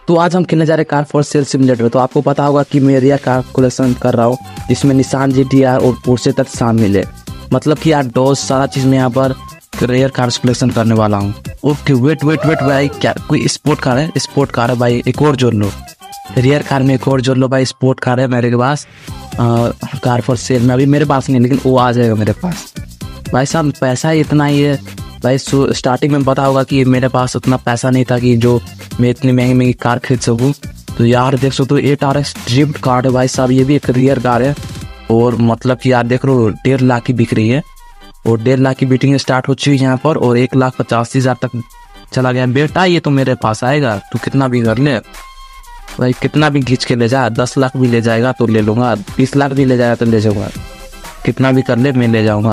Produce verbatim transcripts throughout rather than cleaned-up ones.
तो आज हम खेलने जा रहे हैं कार फॉर सेल सिमुलेटर। तो आपको पता होगा कि मैं रियर कार कलेक्शन कर रहा हूँ, जिसमें निसान जी टी आर और पोर्शे तक शामिल है। मतलब कि यार डॉज सारा चीज़ में यहाँ पर रेयर कार कलेक्शन करने वाला हूँ। ओके वेट वेट वेट भाई, क्या कोई स्पोर्ट कार है? स्पोर्ट कार है भाई, एक और जोड़ लो। रियर कार में एक और जोड़ लो भाई, स्पोर्ट कार है मेरे के पास। कार फॉर सेल में अभी मेरे पास नहीं, लेकिन वो आ जाएगा मेरे पास। भाई साहब पैसा ही इतना ही है भाई। स्टार्टिंग में पता होगा कि मेरे पास उतना पैसा नहीं था कि जो मैं इतनी महंगी महंगी कार खरीद सकूँ। तो यार देख सकते हो eight R X drift car है भाई साहब, ये भी एक रियर कार है। और मतलब कि यार देख लो डेढ़ लाख की बिक रही है, और डेढ़ लाख की बिटिंग स्टार्ट हो चुकी है यहाँ पर, और एक लाख पचासी हज़ार तक चला गया। बेटा ये तो मेरे पास आएगा, तू कितना भी कर ले भाई, कितना भी खींच के ले जा। दस लाख भी ले जाएगा तो ले लूँगा, बीस लाख भी ले जाएगा तो ले जाऊँगा, कितना भी कर ले मैं ले जाऊँगा।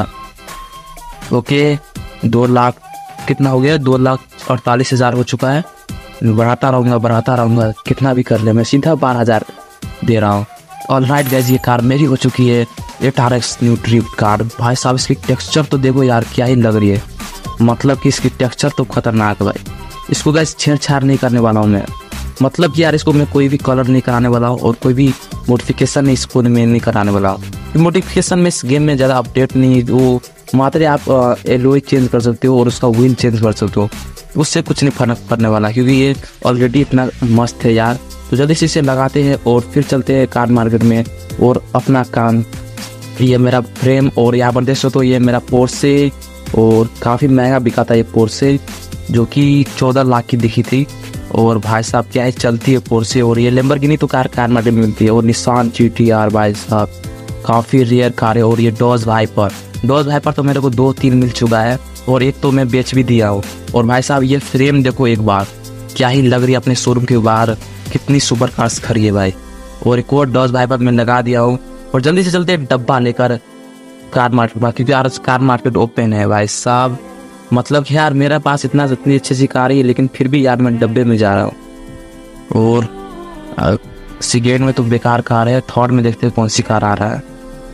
ओके दो लाख कितना हो गया? दो लाख अड़तालीस हज़ार हो चुका है। बढ़ाता रहूँगा बढ़ाता रहूँगा, कितना भी कर ले, मैं सीधा बारह हज़ार दे रहा हूँ। ऑल राइट गाइस, ये कार मेरी हो चुकी है eight R X new drift car. भाई साहब इसकी टेक्सचर तो देखो यार, क्या ही लग रही है। मतलब कि इसकी टेक्सचर तो खतरनाक है भाई। इसको गाइस छेड़छाड़ नहीं करने वाला हूँ मैं। मतलब कि यार इसको मैं कोई भी कलर नहीं कराने वाला हूँ, और कोई भी मॉडिफिकेशन नहीं इसको मैं नहीं कराने वाला हूँ। मॉडिफिकेशन में इस गेम में ज़्यादा अपडेट नहीं, वो मात्र आप एलॉय चेंज कर सकते हो और उसका व्हील चेंज कर सकते हो, उससे कुछ नहीं फर्क पड़ने वाला, क्योंकि ये ऑलरेडी इतना मस्त है यार। तो जल्दी से इसे लगाते हैं और फिर चलते हैं कार मार्केट में और अपना काम। ये मेरा फ्रेम, और यहाँ पर देख सकते हो ये मेरा पोर्शे, और काफ़ी महंगा बिका था ये पोर्शे, जो कि चौदह लाख की दिखी थी। और भाई साहब क्या है चलती है पोर्शे। और ये लैम्बोर्गिनी तो कार कार मार्केट में मिलती है, और निसान जी टी आर भाई साहब काफ़ी रेयर कार है। और ये डॉज वाइपर, डॉज वाइपर तो मेरे को दो तीन मिल चुका है, और एक तो मैं बेच भी दिया हूँ। और भाई साहब ये फ्रेम देखो एक बार, क्या ही लग रही है अपने शोरूम के बाहर, कितनी सुपर कार्स खड़ी है भाई। और एक और डॉज वाइपर मैं लगा दिया हूँ। और जल्दी से चलते डब्बा लेकर कार मार्केट में, क्योंकि यार कार मार्केट ओपन है भाई साहब। मतलब कि यार मेरे पास इतना इतनी अच्छी सी कार है, लेकिन फिर भी यार मैं डब्बे में जा रहा हूँ। और सेकेंड में तो बेकार कार है, थर्ड में देखते हैं कौन सी कार आ रहा है।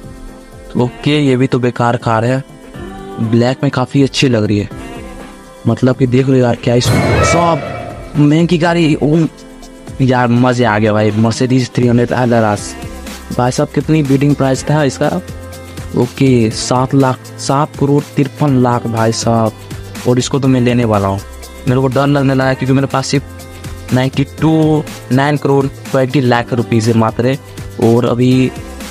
ओके ये भी तो बेकार कार है, ब्लैक में काफ़ी अच्छी लग रही है। मतलब कि देख लो यार क्या सब महंगी गाड़ी। यार मज़े आ गया भाई, Mercedes three hundred L R S भाई साहब। कितनी बिडिंग प्राइस था इसका? ओके सात लाख सात करोड़ तिरपन लाख भाई साहब। और इसको तो मैं लेने वाला हूँ। मेरे को डर लगने लगा क्योंकि मेरे पास सिर्फ ninety two nine crore twenty lakh rupees है मात्र। और अभी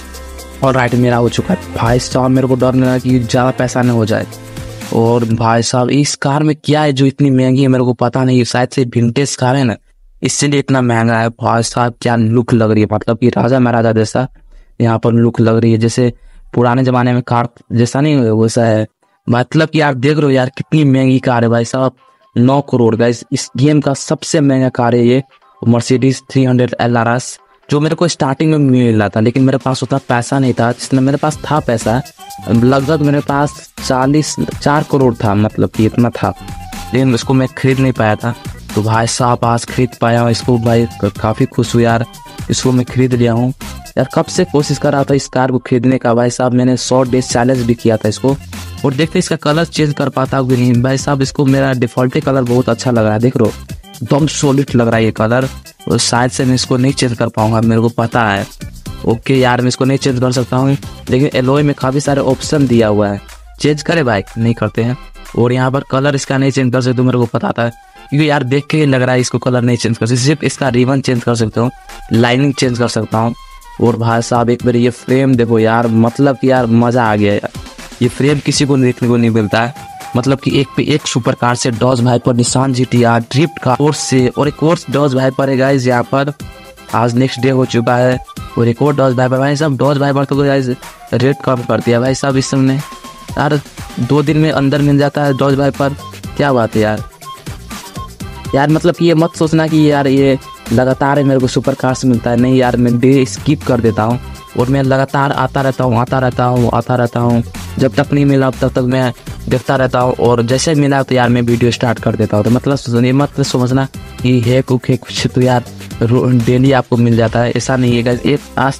और राइट मेरा हो चुका है भाई साहब। मेरे को डर लगा कि ज़्यादा पैसा नहीं हो जाए। और भाई साहब इस कार में क्या है जो इतनी महंगी है, मेरे को पता नहीं। शायद से विंटेज कार है ना, इसलिए इतना महंगा है। भाई साहब क्या लुक लग रही है, मतलब कि राजा महाराजा जैसा यहाँ पर लुक लग रही है, जैसे पुराने ज़माने में कार जैसा नहीं वैसा है। मतलब कि यार देख रहे हो यार कितनी महंगी कार है भाई साहब, नौ करोड़ का। इस, इस गेम का सबसे महंगा कार है ये Mercedes three hundred L R S, जो मेरे को स्टार्टिंग में मिल रहा था, लेकिन मेरे पास उतना पैसा नहीं था। जितना मेरे पास था पैसा, लगभग मेरे पास चालीस चार करोड़ था, मतलब कि इतना था, लेकिन इसको मैं खरीद नहीं पाया था। तो भाई साहब आज खरीद पाया इसको भाई, काफ़ी खुश हूँ यार, इसको मैं खरीद लिया हूँ। यार कब से कोशिश कर रहा था इस कार को खरीदने का भाई साहब। मैंने सौ डेज चैलेंज भी किया था इसको, और देखते इसका कलर चेंज कर पाता हूँ कि नहीं भाई साहब। इसको मेरा डिफ़ॉल्ट कलर बहुत अच्छा लग रहा है, देख लो एकदम सॉलिड लग रहा है ये कलर। और शायद से मैं इसको नहीं चेंज कर पाऊंगा, मेरे को पता है। ओके यार मैं इसको नहीं चेंज कर सकता हूँ, लेकिन एलॉय में काफ़ी सारे ऑप्शन दिया हुआ है। चेंज करे भाई, नहीं करते हैं। और यहाँ पर कलर इसका नहीं चेंज कर सकते, मेरे को पता था, क्योंकि यार देख के लग रहा है इसको कलर नहीं चेंज कर सकते। सिर्फ इसका रिबन चेंज कर सकता हूँ, लाइनिंग चेंज कर सकता हूँ। और भाई साहब एक बार ये फ्रेम देखो यार, मतलब कि यार मज़ा आ गया यार। ये फ्रेम किसी को देखने को नहीं मिलता है। मतलब कि एक पे एक सुपर कार से Dodge Viper, Nissan G T R, drift car, और से और एक और डॉज वाइपर है गाइस यहाँ पर। आज नेक्स्ट डे हो चुका है, और एक और डॉज वाइपर भाई साहब। डॉज वाइपर तो गाइस रेट कम कर दिया भाई साहब इस समय यार, दो दिन में अंदर मिल जाता है डॉज वाइपर। क्या बात है यार। यार मतलब कि ये मत सोचना कि यार ये लगातार है मेरे को सुपर कार से मिलता है, नहीं यार, मैं डे स्किप कर देता हूँ, और मैं लगातार आता रहता हूँ आता रहता हूँ आता रहता हूँ जब तक नहीं मिला तब तक मैं देखता रहता हूँ। और जैसे मिला तो यार मैं वीडियो स्टार्ट कर देता हूँ। तो मतलब सुनिए, मत समझना कि है कुछ है कुछ तो यार डेली आपको मिल जाता है, ऐसा नहीं है गाइस। एक आज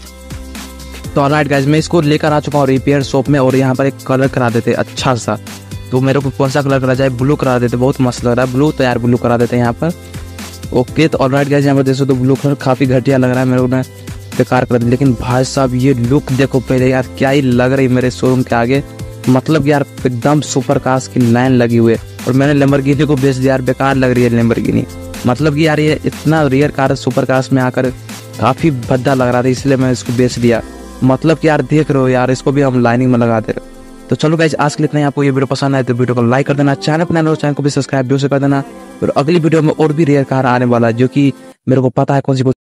तो ऑलराइट गाइस, मैं इसको लेकर आ चुका हूँ रिपेयर शॉप में, और यहाँ पर एक कलर करा देते अच्छा सा। तो मेरे को कौन सा कलर करा जाए? ब्लू करा देते, बहुत मस्त लग रहा है ब्लू, तो यार ब्लू करा देते हैं यहाँ पर। ओके तो ऑलराइट गाइस, यहाँ पर देखो तो ब्लू कलर काफ़ी घटिया लग रहा है मेरे को ना, बेकार कर दी। लेकिन भाई साहब ये लुक देखो पहले यार, क्या ही लग रही मेरे शोरूम के आगे। मतलब यार एकदम सुपर कार्स की लाइन लगी हुई है। और मैंने लैम्बोर्गिनी को बेच दिया यार, बेकार लग रही है लैम्बोर्गिनी। मतलब कि यार ये इतना रेयर कार सुपर कार्स में आकर काफ़ी भद्दा लग रहा था, इसलिए मैं इसको बेच दिया। मतलब कि यार देख रहे हो यार, इसको भी हम लाइनिंग में लगा दे रहे। तो चलो गाइस, आज के लिए इतना ही। आपको ये वीडियो पसंद आए तो वीडियो को लाइक कर देना, चैनल पर नए हो चैनल को भी सब्सक्राइब भी कर देना। और अगली वीडियो में और भी रेयर कार आने वाला है, जो कि मेरे को पता है कौन सी